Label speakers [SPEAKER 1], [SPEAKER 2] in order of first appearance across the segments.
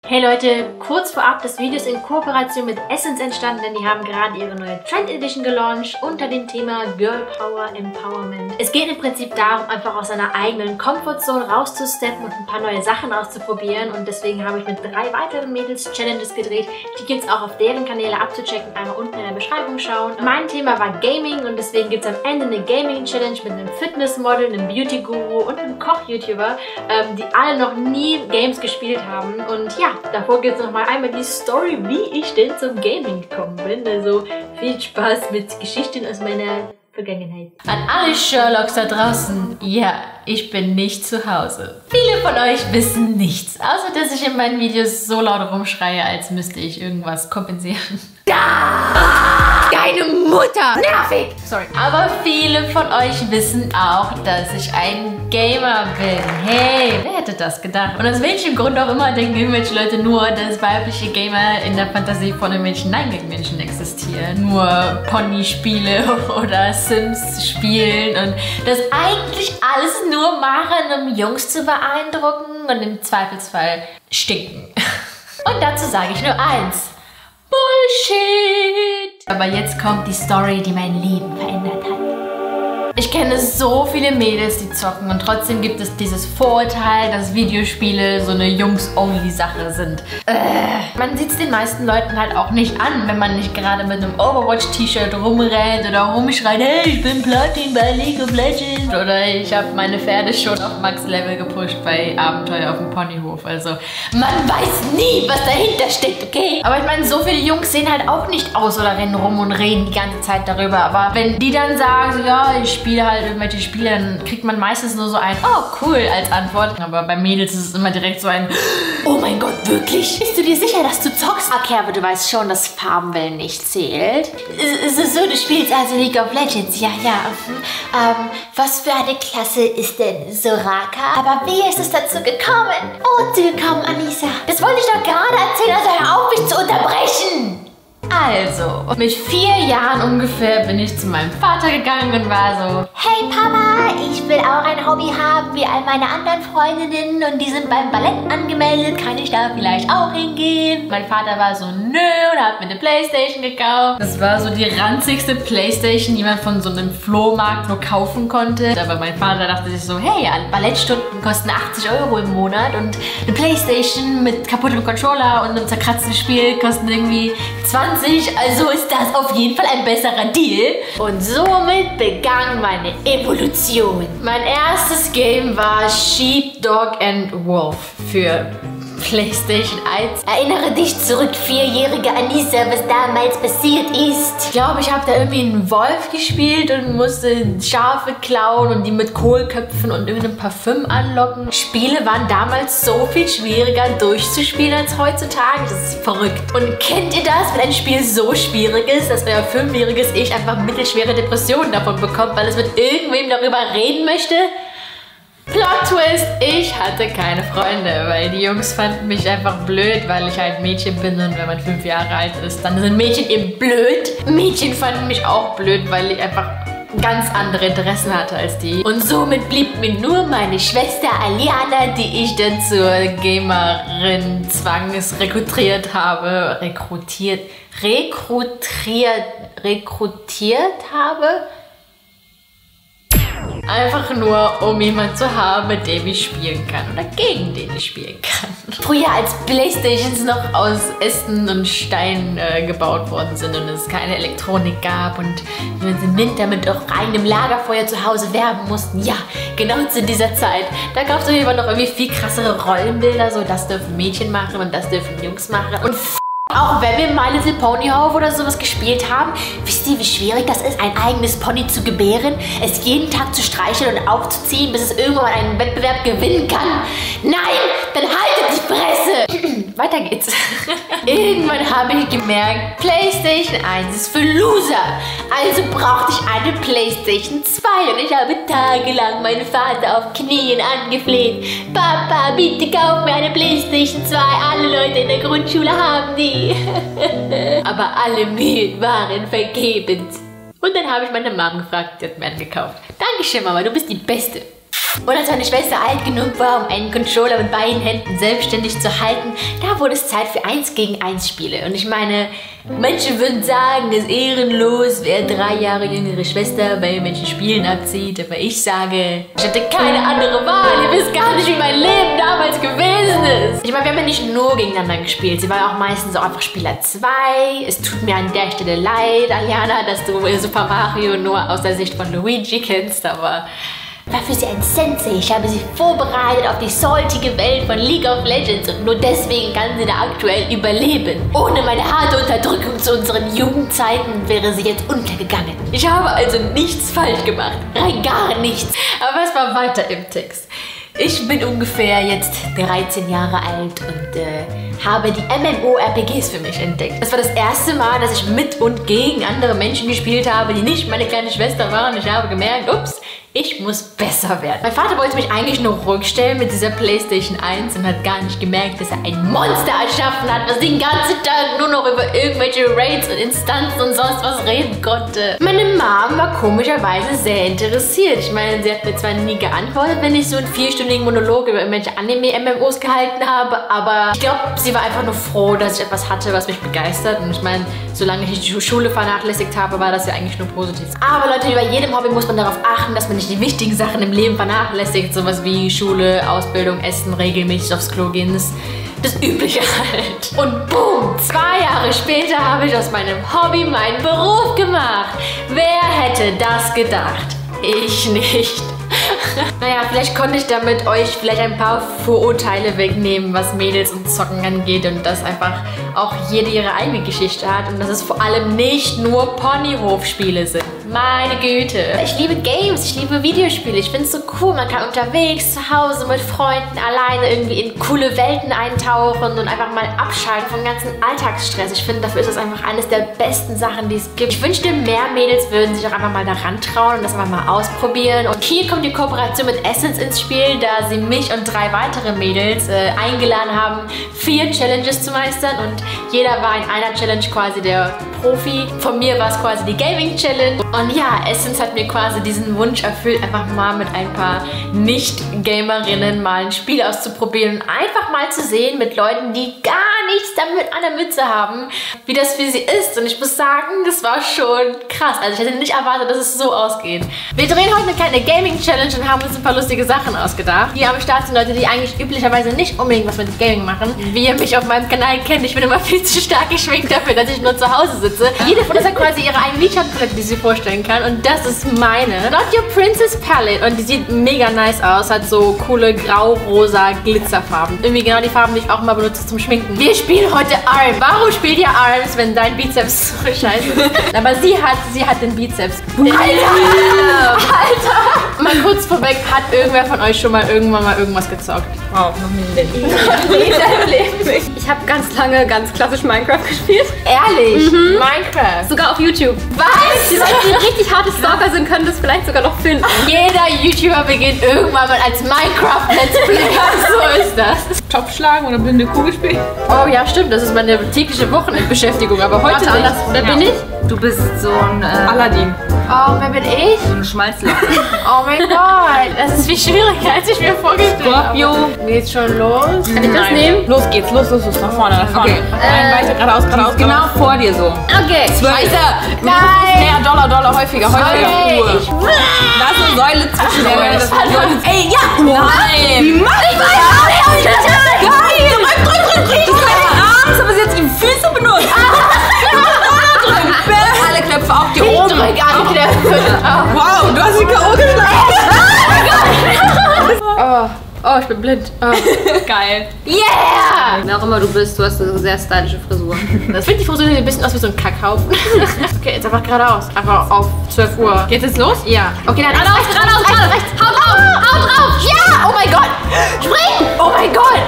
[SPEAKER 1] Hey Leute, kurz vorab, das Video ist in Kooperation mit Essence entstanden, denn die haben gerade ihre neue Trend Edition gelauncht unter dem Thema Girl Power Empowerment. Es geht im Prinzip darum, einfach aus seiner eigenen Comfortzone rauszusteppen und ein paar neue Sachen auszuprobieren, und deswegen habe ich mit 3 weiteren Mädels Challenges gedreht. Die gibt es auch auf deren Kanäle abzuchecken, einmal unten in der Beschreibung schauen. Mein Thema war Gaming und deswegen gibt es am Ende eine Gaming Challenge mit einem Fitnessmodel, einem Beauty Guru und einem Koch-YouTuber, die alle noch nie Games gespielt haben. Und ja, davor gibt es nochmal einmal die Story, wie ich denn zum Gaming gekommen bin. Also viel Spaß mit Geschichten aus meiner Vergangenheit. An alle Sherlocks da draußen, ja, ich bin nicht zu Hause. Viele von euch wissen nichts, außer dass ich in meinen Videos so laut rumschreie, als müsste ich irgendwas kompensieren. Deine Mutter! Nervig! Sorry. Aber viele von euch wissen auch, dass ich ein Gamer bin. Hey, wer hätte das gedacht? Und aus welchem Grund auch immer denken irgendwelche Leute nur, dass weibliche Gamer in der Fantasie von irgendwelchen Nein-Gegen-Menschen existieren. Nur Pony-Spiele oder Sims spielen und das eigentlich alles nur machen, um Jungs zu beeindrucken und im Zweifelsfall stinken. Und dazu sage ich nur eins. Bullshit! Aber jetzt kommt die Story, die mein Leben verändert hat. Ich kenne so viele Mädels, die zocken, und trotzdem gibt es dieses Vorurteil, dass Videospiele so eine Jungs-only-Sache sind. Man sieht es den meisten Leuten halt auch nicht an, wenn man nicht gerade mit einem Overwatch-T-Shirt rumrennt oder rumschreit, hey, ich bin Platin bei League of Legends. Oder ich habe meine Pferde schon auf Max-Level gepusht bei Abenteuer auf dem Ponyhof. Also, man weiß nie, was dahinter steckt, okay? Aber ich meine, so viele Jungs sehen halt auch nicht aus oder rennen rum und reden die ganze Zeit darüber. Aber wenn die dann sagen, so, ja, ich spiele halt irgendwelche Spiele, dann kriegt man meistens nur so ein oh cool als Antwort. Aber bei Mädels ist es immer direkt so ein oh mein Gott, wirklich? Bist du dir sicher, dass du zockst? Okay, aber du weißt schon, dass Farmville nicht zählt. So, du spielst also League of Legends. Ja. Was für eine Klasse ist denn Soraka? Aber wie ist es dazu gekommen? Oh, willkommen, Anissa. Das wollte ich doch gerade erzählen, also hör auf, mich zu unterbrechen. Also, mit 4 Jahren ungefähr bin ich zu meinem Vater gegangen und war so, hey Papa, ich will auch ein Hobby haben wie all meine anderen Freundinnen und die sind beim Ballett angemeldet, kann ich da vielleicht auch hingehen? Mein Vater war so, nö, und hat mir eine Playstation gekauft. Das war so die ranzigste Playstation, die man von so einem Flohmarkt nur kaufen konnte. Aber mein Vater dachte sich so, hey, Ballettstunden kosten 80 € im Monat und eine Playstation mit kaputtem Controller und einem zerkratzten Spiel kosten irgendwie 20. Also ist das auf jeden Fall ein besserer Deal. Und somit begann meine Evolution. Mein erstes Game war Sheep, Dog and Wolf für PlayStation 1. Erinnere dich zurück, 4-jährige Anissa, was damals passiert ist. Ich glaube, ich habe da irgendwie einen Wolf gespielt und musste Schafe klauen und die mit Kohlköpfen und irgendeinem Parfüm anlocken. Spiele waren damals so viel schwieriger durchzuspielen als heutzutage. Das ist verrückt. Und kennt ihr das, wenn ein Spiel so schwierig ist, dass euer 5-jähriges Ich einfach mittelschwere Depressionen davon bekommt, weil es mit irgendwem darüber reden möchte? Plot Twist, ich hatte keine Freunde, weil die Jungs fanden mich einfach blöd, weil ich halt Mädchen bin, und wenn man 5 Jahre alt ist, dann sind Mädchen eben blöd. Mädchen fanden mich auch blöd, weil ich einfach ganz andere Interessen hatte als die. Und somit blieb mir nur meine Schwester Aliana, die ich dann zur Gamerin zwangsrekrutiert habe. Rekrutiert habe? Einfach nur, um jemanden zu haben, mit dem ich spielen kann oder gegen den ich spielen kann. Früher, als Playstations noch aus Ästen und Steinen gebaut worden sind und es keine Elektronik gab und wir im Winter mit auch reinem Lagerfeuer zu Hause werben mussten. Ja, genau zu dieser Zeit. Da gab es auf jeden Fall noch irgendwie viel krassere Rollenbilder, so das dürfen Mädchen machen und das dürfen Jungs machen. Und auch wenn wir My Little Ponyhof oder sowas gespielt haben, wisst ihr, wie schwierig das ist, ein eigenes Pony zu gebären, es jeden Tag zu streicheln und aufzuziehen, bis es irgendwann einen Wettbewerb gewinnen kann? Nein, dann haltet die Fresse! Weiter geht's. Irgendwann habe ich gemerkt, PlayStation 1 ist für Loser. Also brauchte ich eine PlayStation 2 und ich habe tagelang meinen Vater auf Knien angefleht. Papa, bitte kauf mir eine PlayStation 2. Alle Leute in der Grundschule haben die. Aber alle Mühen waren vergebens. Und dann habe ich meine Mom gefragt, die hat mir einen gekauft. Dankeschön, Mama, du bist die Beste. Und als meine Schwester alt genug war, um einen Controller mit beiden Händen selbstständig zu halten, da wurde es Zeit für 1 gegen 1 Spiele. Und ich meine, manche würden sagen, es ist ehrenlos, wer 3 Jahre jüngere Schwester bei manchen Spielen abzieht. Aber ich sage, ich hatte keine andere Wahl. Ihr wisst gar nicht, wie mein Leben damals gewesen ist. Ich meine, wir haben ja nicht nur gegeneinander gespielt. Sie war ja auch meistens auch einfach Spieler 2. Es tut mir an der Stelle leid, Aliana, dass du Super Mario nur aus der Sicht von Luigi kennst, aber... war für sie ein Sensei. Ich habe sie vorbereitet auf die saltige Welt von League of Legends und nur deswegen kann sie da aktuell überleben. Ohne meine harte Unterdrückung zu unseren Jugendzeiten wäre sie jetzt untergegangen. Ich habe also nichts falsch gemacht. Rein gar nichts. Aber es war weiter im Text. Ich bin ungefähr jetzt 13 Jahre alt und habe die MMORPGs für mich entdeckt. Das war das erste Mal, dass ich mit und gegen andere Menschen gespielt habe, die nicht meine kleine Schwester waren. Ich habe gemerkt, ups, ich muss besser werden. Mein Vater wollte mich eigentlich nur ruhigstellen mit dieser PlayStation 1 und hat gar nicht gemerkt, dass er ein Monster erschaffen hat, was den ganzen Tag nur noch über irgendwelche Raids und Instanzen und sonst was reden konnte. Meine Mom war komischerweise sehr interessiert. Ich meine, sie hat mir zwar nie geantwortet, wenn ich so einen 4-stündigen Monolog über irgendwelche Anime-MMOs gehalten habe, aber ich glaube, sie war einfach nur froh, dass ich etwas hatte, was mich begeistert. Und ich meine, solange ich die Schule vernachlässigt habe, war das ja eigentlich nur positiv. Aber Leute, wie bei jedem Hobby muss man darauf achten, dass man nicht die wichtigen Sachen im Leben vernachlässigt. Sowas wie Schule, Ausbildung, Essen, regelmäßig aufs Klo gehen. Das Übliche halt. Und boom, 2 Jahre später habe ich aus meinem Hobby meinen Beruf gemacht. Wer hätte das gedacht? Ich nicht. Naja, vielleicht konnte ich damit euch vielleicht ein paar Vorurteile wegnehmen, was Mädels und Zocken angeht und dass einfach auch jede ihre eigene Geschichte hat und dass es vor allem nicht nur Ponyhofspiele sind. Meine Güte. Ich liebe Games, ich liebe Videospiele. Ich finde es so cool. Man kann unterwegs, zu Hause, mit Freunden, alleine irgendwie in coole Welten eintauchen und einfach mal abschalten vom ganzen Alltagsstress. Ich finde, dafür ist das einfach eines der besten Sachen, die es gibt. Ich wünschte, mehr Mädels würden sich auch einfach mal daran trauen und das einfach mal ausprobieren. Und hier kommt die Kooperation mit Essence ins Spiel, da sie mich und 3 weitere Mädels eingeladen haben, 4 Challenges zu meistern und jeder war in einer Challenge quasi der Profi. Von mir war es quasi die Gaming Challenge. Und ja, Essence hat mir quasi diesen Wunsch erfüllt, einfach mal mit ein paar Nicht-Gamerinnen mal ein Spiel auszuprobieren und einfach mal zu sehen mit Leuten, die gar nichts damit an der Mütze haben, wie das für sie ist. Und ich muss sagen, das war schon krass. Also ich hätte nicht erwartet, dass es so ausgeht. Wir drehen heute eine kleine Gaming-Challenge und haben uns ein paar lustige Sachen ausgedacht. Hier am Start sind Leute, die eigentlich üblicherweise nicht unbedingt was mit Gaming machen. Wie ihr mich auf meinem Kanal kennt, ich bin immer viel zu stark geschminkt dafür, dass ich nur zu Hause sitze. Jede von uns hat quasi ihre eigene Lidschattenpalette, die sie vorstellen kann. Und das ist meine. Not Your Princess Palette. Und die sieht mega nice aus. Hat so coole grau-rosa Glitzerfarben. Irgendwie genau die Farben, die ich auch mal benutze zum Schminken. Wir spielen heute ARMS. Warum spielt ihr ARMS, wenn dein Bizeps so scheiße ist? Aber sie hat den Bizeps. Alter! Alter! Mal kurz vorweg, hat irgendwer von euch schon mal irgendwann mal irgendwas gezockt?
[SPEAKER 2] Wow, noch nie in deinem Leben. Ich habe ganz lange ganz klassisch Minecraft gespielt.
[SPEAKER 1] Ehrlich? Minecraft?
[SPEAKER 2] Sogar auf YouTube.
[SPEAKER 1] Was?
[SPEAKER 2] Die Leute, die richtig harte Stalker sind, können das vielleicht sogar noch finden.
[SPEAKER 1] Jeder YouTuber beginnt irgendwann mal als Minecraft-Let's Player. So ist das.
[SPEAKER 3] Topf schlagen oder blinde Kugel spielen?
[SPEAKER 1] Oh ja, stimmt. Das ist meine tägliche Wochenendbeschäftigung. Aber heute
[SPEAKER 2] Warte,
[SPEAKER 1] anders. Wer bin ich?
[SPEAKER 4] Du bist so ein
[SPEAKER 3] Aladdin.
[SPEAKER 1] Oh, wer bin ich?
[SPEAKER 4] so eine Schmalzlocke.
[SPEAKER 1] Oh mein Gott. Das ist viel schwieriger, als ich mir vorgestellt habe.
[SPEAKER 4] Scorpio.
[SPEAKER 1] Geht's schon los?
[SPEAKER 2] Kann ich das nehmen?
[SPEAKER 3] Los geht's, los, nach vorne, nach vorne.
[SPEAKER 4] Okay.
[SPEAKER 3] Weiter, geradeaus, geradeaus.
[SPEAKER 4] Genau vor dir so.
[SPEAKER 2] Okay.
[SPEAKER 4] Scheiße!
[SPEAKER 1] Nein!
[SPEAKER 3] Mehr, Dollar, häufiger.
[SPEAKER 1] Okay, ich
[SPEAKER 4] Da ist eine Säule zwischen
[SPEAKER 3] das
[SPEAKER 4] Ey, ja! Nein!
[SPEAKER 2] Ich weiß
[SPEAKER 4] Geil! Drück! Du hast Arms, aber sie hat die Füße benutzt. Alle Knöpfe auf die oben.
[SPEAKER 1] drück alle Knöpfe.
[SPEAKER 3] Wow, du hast die K.O. geschlagen.
[SPEAKER 1] Oh, ich bin blind. Oh.
[SPEAKER 4] Geil.
[SPEAKER 1] Yeah!
[SPEAKER 2] Wer auch immer du bist, du hast eine sehr stylische Frisur.
[SPEAKER 1] Das finde die Frisur sieht ein bisschen aus wie so ein Kackhaufen. Okay, jetzt einfach geradeaus. Einfach auf 12 Uhr.
[SPEAKER 3] Geht es los?
[SPEAKER 1] Ja. Okay, dann
[SPEAKER 2] Geradeaus!
[SPEAKER 1] Hau drauf! Hau drauf! Ja! Oh mein Gott! Spring! Oh mein Gott!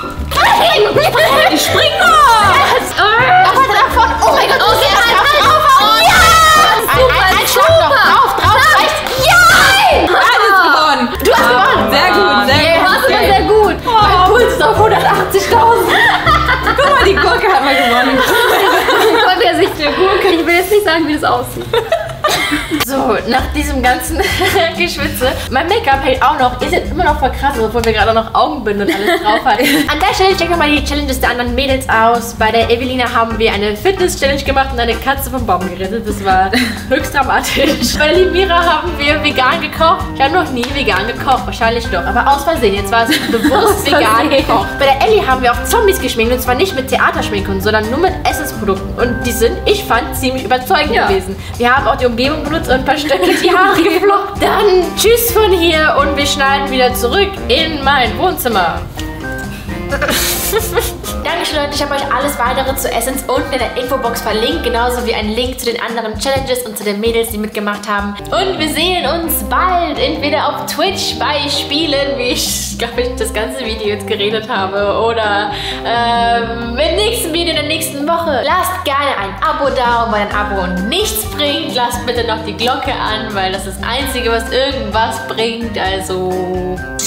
[SPEAKER 4] Ich spring noch!
[SPEAKER 1] Davon! Oh mein Gott! Okay, drauf! Ja! Ein Schlag noch! Drauf! Rechts! Ja!
[SPEAKER 4] Alles gewonnen!
[SPEAKER 1] Du hast gewonnen!
[SPEAKER 4] Sehr gut, sehr
[SPEAKER 1] Yeah,
[SPEAKER 4] gut.
[SPEAKER 1] das ist sehr gut! Mein Puls ist auf 180.000!
[SPEAKER 4] Guck mal, die Gurke hat mal gewonnen.
[SPEAKER 2] Von der Sicht der Gurke. Ich will jetzt nicht sagen, wie das aussieht.
[SPEAKER 1] So, nach diesem ganzen Geschwitze. Mein Make-up hält auch noch. Ihr seht immer noch voll krass, obwohl wir gerade noch Augenbinde und alles drauf hatten. An der Stelle checken wir mal die Challenges der anderen Mädels aus. Bei der Evelina haben wir eine Fitness-Challenge gemacht und eine Katze vom Baum gerettet. Das war höchst dramatisch. Bei der Limira haben wir vegan gekocht. Ich habe noch nie vegan gekocht. Wahrscheinlich doch. Aber aus Versehen. Jetzt war es bewusst vegan gekocht. Bei der Ellie haben wir auch Zombies geschminkt. Und zwar nicht mit Theaterschminkung, sondern nur mit Essensprodukten. Und die sind, ich fand, ziemlich überzeugend gewesen. Wir haben auch die Umgebung benutzt und ein paar Stöcke die Haare geflochten. Dann tschüss von hier und wir schneiden wieder zurück in mein Wohnzimmer. Dankeschön, Leute. Ich habe euch alles weitere zu Essence unten in der Infobox verlinkt. Genauso wie ein Link zu den anderen Challenges und zu den Mädels, die mitgemacht haben. Und wir sehen uns bald. Entweder auf Twitch bei Spielen, wie ich, glaube ich, das ganze Video jetzt geredet habe. Oder im nächsten Video in der nächsten Woche. Lasst gerne ein Abo da. Und weil ein Abo nichts bringt, lasst bitte noch die Glocke an, weil das ist das Einzige, was irgendwas bringt. Also...